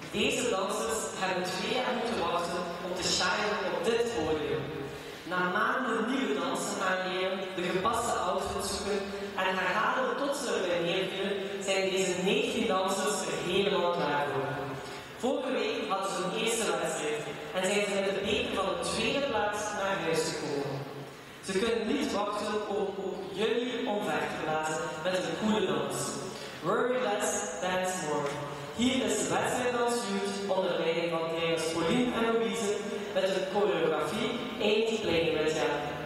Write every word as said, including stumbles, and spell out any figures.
Deze dansers hebben twee jaar moeten wachten om te shinen op dit podium. Na maanden nieuwe dansen aanleren, de gepaste outfits zoeken en herhalen tot ze erbij neervielen, zijn deze negentien dansers er helemaal klaar voor. Vorige week hadden ze hun eerste wedstrijd en zijn ze met de beker van de tweede plaats naar huis gekomen. Ze kunnen niet wachten om ook jullie omver te blazen met een coole dans. Worry less, dance more. Hier is de wedstrijddans Youth onder leiding van trainers Pauline en Louise met de choreografie Ain't Playing With Ya.